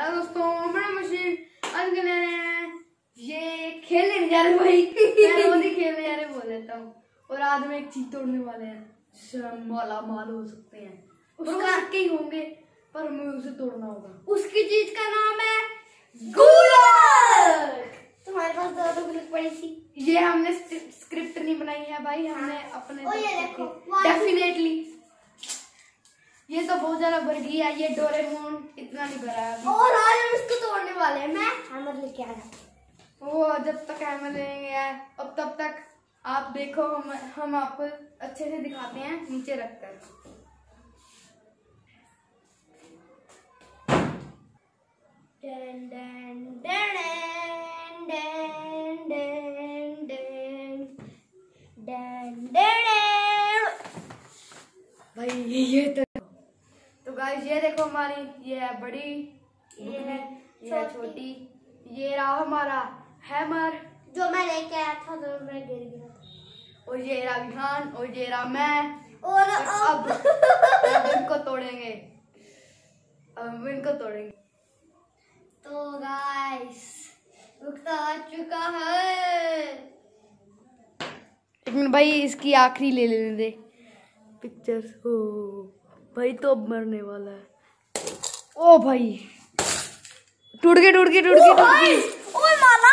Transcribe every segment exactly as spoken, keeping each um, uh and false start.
Hello दोस्तों, बड़ा machine आज ले रहे हैं। ये खेलने नहीं जा रहे भाई, मैं रोज ही खेलने जा रहे बोल देता हूँ। और आज में एक चीज तोड़ने वाले हैं जिससे हम माला माल हो सकते हैं। उसका के ही होंगे पर हमें उसे तोड़ना होगा। उसकी चीज का नाम है गुल्लक। तुम्हारे पास दो दो गुल्लक पड़ी थी। ये हमने स्क्रिप्ट नहीं बनाई है भाई, हमने अपने ओ ये देखो डेफिनेटली। ये तो बहुत ज्यादा भर गई है, ये डोरेमोन इतना नहीं भरा है। और आज हम इसको तोड़ने वाले हैं। मैं हैमर लेके आया। वो जब तक हैमर लेंगे अब तब तक आप देखो, हम हम आपको अच्छे से दिखाते हैं नीचे रखकर। Done done done done done done done done. भाई ये तो तो गाइस ये देखो, हमारी ये है बड़ी, ये है ये है छोटी। ये रहा हमारा हैमर जो मैं लेके आया था तो मैं गिर गया था। और ये रहा विहान और ये रहा मैं। और अब अब इनको तोड़ेंगे, अब इनको तोड़ेंगे। तो गाइस वक्त आ चुका है। एक मिनट भाई, इसकी आखिरी ले लेने दे पिक्चर्स। ओ भाई तो अब मरने वाला है। ओ भाई टूट गए टूट गए टूट गए टूट गए। ओए माला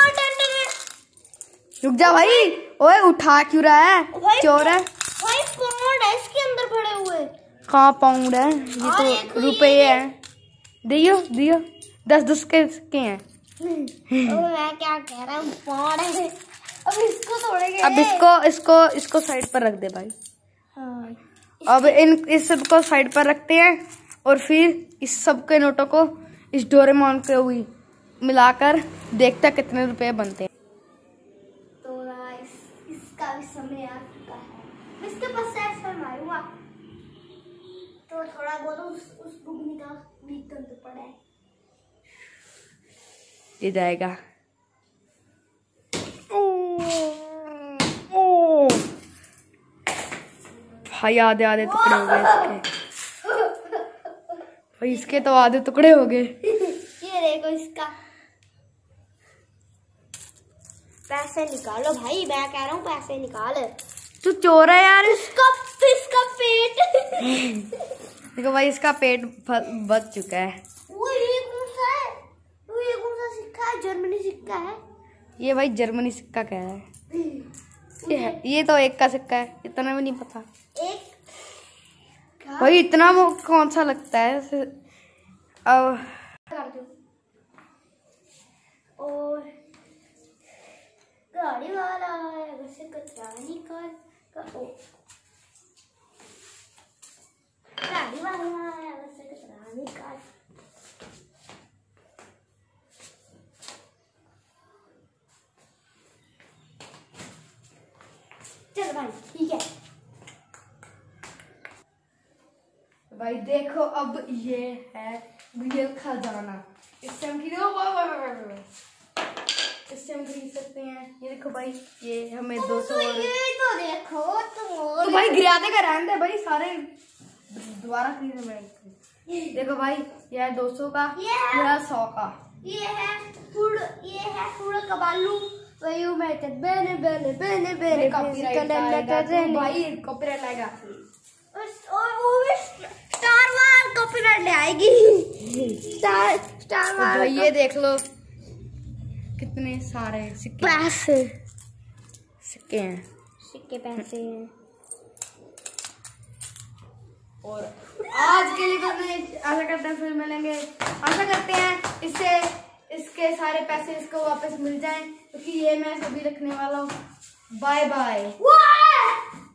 रुक जा भाई, ओए उठा क्यों रहा है, चोर है भाई। पाउंड है इसके अंदर पड़े हुए। कहाँ पाउंड है, ये तो रुपए है। दियो दियो, दस दस के के हैं। ओ मैं क्या कह रहा हूँ, पाउंड है। अब इसको तोड़ेंगे। अब इसको इसको इसको साइड पर रख दे भाई। हाँ। अब इन इस सब को साइड पर रखते हैं और फिर इस सब के नोटों को इस डोरेमोन के हुई मिलाकर देखते हैं कितने रुपए बनते हैं। तो गाइस इसका भी समय आ चुका है। मैं इसके पास से ऐसा मारूंगा तो थोड़ा बहुत उस उस बुगनी का बीतन तो पड़ा है। ये जाएगा। ओ, ओ। भाई आधे आधे टुकड़े हो गए इसके। भाई इसके तो आधे टुकड़े हो गए। ये देखो इसका पैसे निकालो भाई, मैं कह रहा हूँ पैसे निकाल। तू चोर है यार। इसका इसका पेट देखो भाई, इसका पेट बच चुका है। वो ये कौन सा है, वो ये कौन सा सिक्का है, जर्मनी सिक्का है। ये भाई जर्मनी सिक्का कह रहा है। ये है, ये तो एक का सिक्का है, इतना भी नहीं पता। एक भाई इतना वो कौन सा लगता है। अब और गाड़ी वाला है, वैसे कचरा निकाल का। ओ गाड़ी वाला है, वैसे कचरा निकाल। चल भाई ठीक है। भाई देखो, अब ये है रियल खजाना। इससे हम खरीदो, इससे हम खरीद सकते हैं। ये देखो भाई, ये हमें दो सौ। ये तो देखो तुम तो भाई गिराते का रहने दे भाई, सारे दोबारा खरीदने पड़ेंगे। देखो भाई, यह है दो सौ का, यह है सौ का। ये है फुड़, ये है फुड़ कबालू। वयू मैं तो बने बने बने बने कॉपीराइट आएगा भाई, कॉपीराइट आएगा। और वो भी स्टार वार कॉपीराइट ले आएगी। Star star war. भाई ये देख लो कितने सारे सिक्के पैसे सिक्के हैं, सिक्के पैसे हैं। और आज के लिए तो आशा करते हैं फिर मिलेंगे। आशा करते हैं इससे इसके सारे पैसे इसको वापस मिल जाएं, क्योंकि ये मैं सभी रखने वाला हूँ। Bye bye.